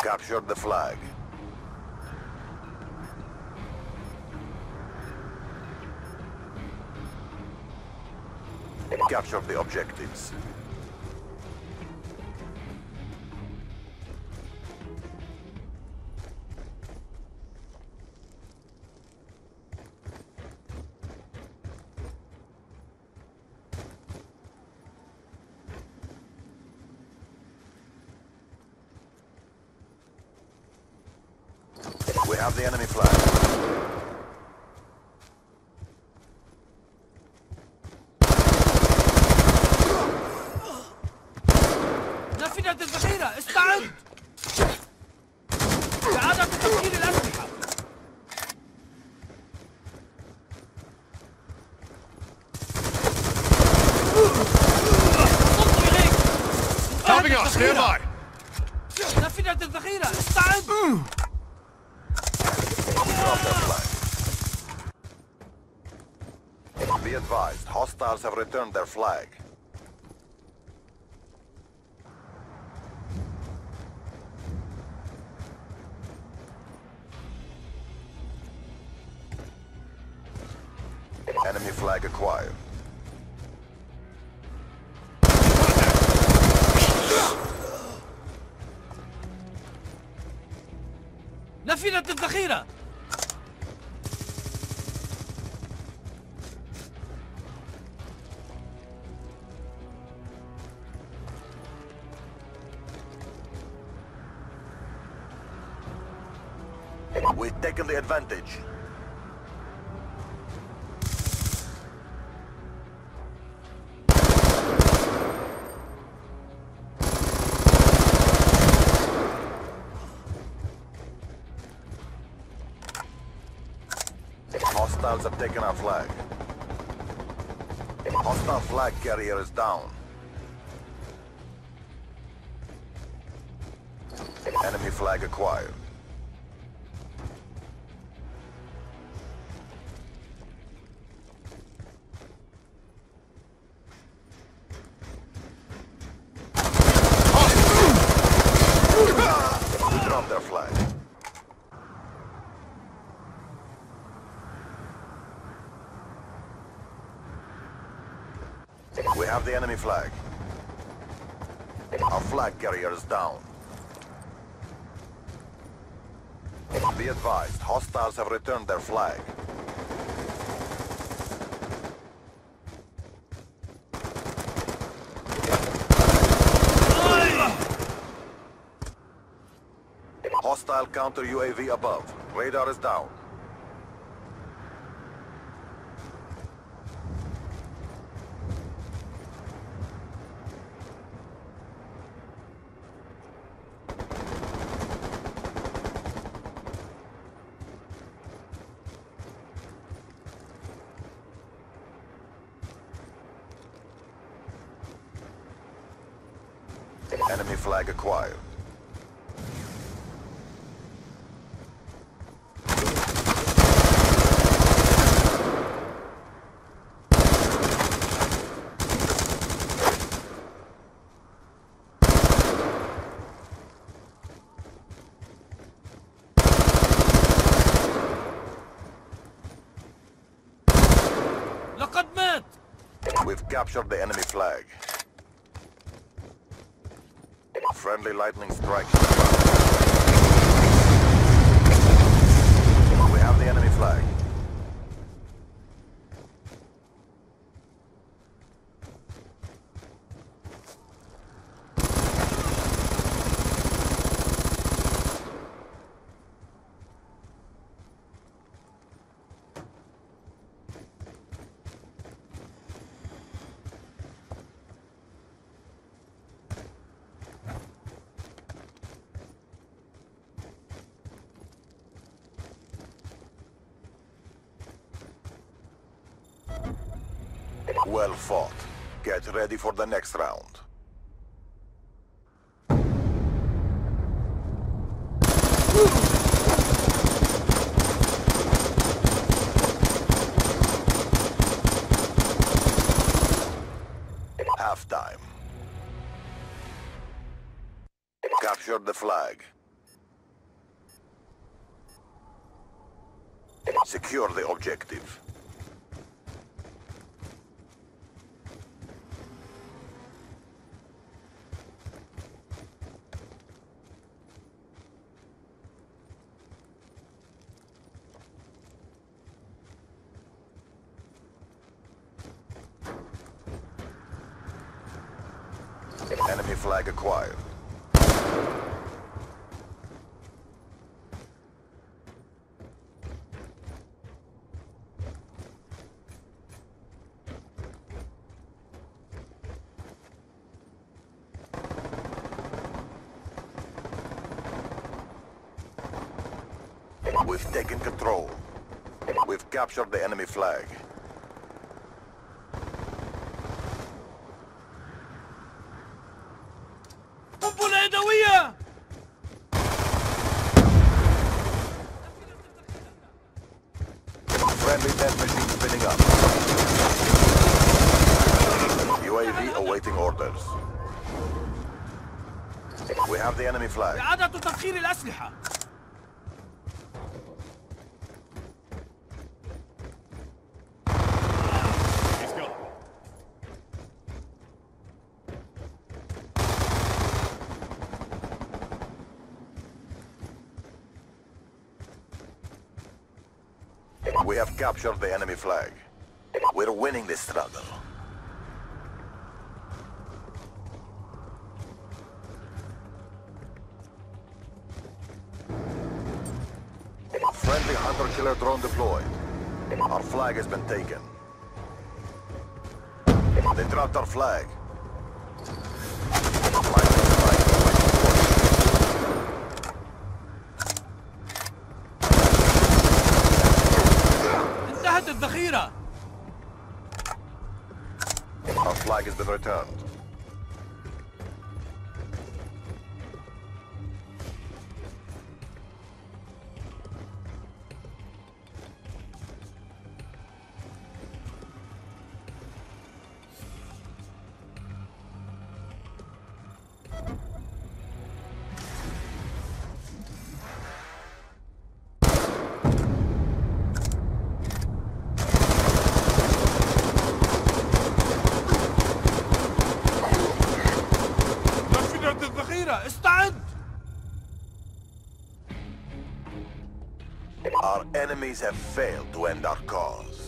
Captured the flag. Capture the objectives. We have the enemy flag. نافذة الذخيرة، استعد! إعادة تفكير الأسلحة. وصلت إليك. Helping us, nearby! نافذة الذخيرة، استعد! Be advised, hostiles have returned their flag. Enemy flag acquired. نافذة الذخيرة. We've taken the advantage. Hostiles have taken our flag. Hostile flag carrier is down. Enemy flag acquired. Drop their flag. We have the enemy flag. Our flag carrier is down. Be advised, hostiles have returned their flag. Hostile counter UAV above. Radar is down. Enemy flag acquired. لقد مات. We've captured the enemy flag. Friendly lightning strike. We have the enemy flag. Well fought. Get ready for the next round. Halftime. Capture the flag. Secure the objective. Enemy flag acquired. We've taken control. We've captured the enemy flag. قنبلة يدوية! Friendly death machine spinning up. UAV awaiting orders. We have the enemy flag. إعادة تسخير الأسلحة. He's gone. We have captured the enemy flag. We're winning this struggle. Friendly hunter-killer drone deployed. Our flag has been taken. They dropped our flag. انتهت الذخيرة. Our flag has been returned. نفذت الذخيرة. استعد. Our enemies have failed to end our cause.